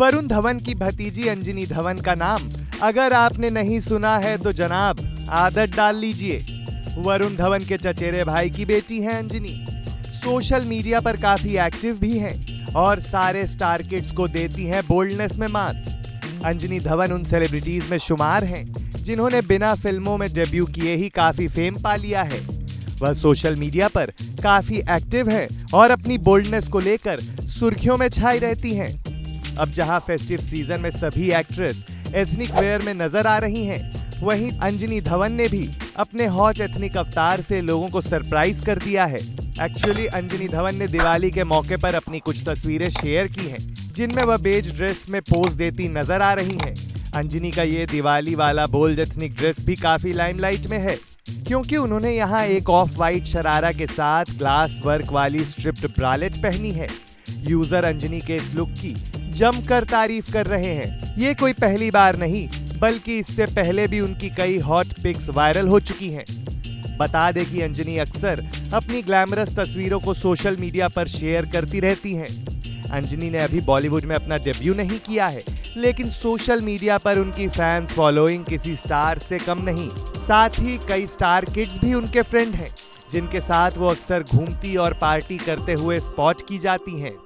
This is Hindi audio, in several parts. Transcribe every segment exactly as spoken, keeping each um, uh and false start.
वरुण धवन की भतीजी अंजनी धवन का नाम अगर आपने नहीं सुना है तो जनाब आदत डाल लीजिए। वरुण धवन के चचेरे भाई की बेटी हैं अंजनी। सोशल मीडिया पर काफी एक्टिव भी हैं और सारे स्टार किड्स को देती हैं बोल्डनेस में मात। अंजनी धवन उन सेलिब्रिटीज में शुमार हैं जिन्होंने बिना फिल्मों में डेब्यू किए ही काफी फेम पा लिया है। वह सोशल मीडिया पर काफी एक्टिव है और अपनी बोल्डनेस को लेकर सुर्खियों में छाई रहती हैं। अब जहां फेस्टिव सीजन में सभी एक्ट्रेस एथनिक वेयर में नजर आ रही हैं, वहीं अंजनी धवन ने भी अपने हॉट एथनिक अवतार से लोगों को सरप्राइज कर दिया है। एक्चुअली अंजनी धवन ने दिवाली के मौके पर अपनी कुछ तस्वीरें शेयर की हैं, जिनमें वह बेज ड्रेस में पोज देती नजर आ रही हैं। अंजनी का ये दिवाली वाला बोल्ड एथनिक ड्रेस भी काफी लाइमलाइट में है, क्योंकि उन्होंने यहाँ एक ऑफ वाइट शरारा के साथ ग्लास वर्क वाली स्ट्रिप्ड ब्रालेट पहनी है। यूजर अंजनी के इस लुक की जमकर तारीफ कर रहे हैं। ये कोई पहली बार नहीं, बल्कि इससे पहले भी उनकी कई हॉट पिक्स वायरल हो चुकी हैं। बता दें कि अंजनी अक्सर अपनी ग्लैमरस तस्वीरों को सोशल मीडिया पर शेयर करती रहती हैं। अंजनी ने अभी बॉलीवुड में अपना डेब्यू नहीं किया है, लेकिन सोशल मीडिया पर उनकी फैंस फॉलोइंग किसी स्टार से कम नहीं। साथ ही कई स्टार किड्स भी उनके फ्रेंड हैं, जिनके साथ वो अक्सर घूमती और पार्टी करते हुए स्पॉट की जाती हैं।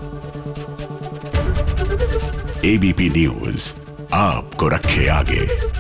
एबीपी न्यूज आपको रखे आगे।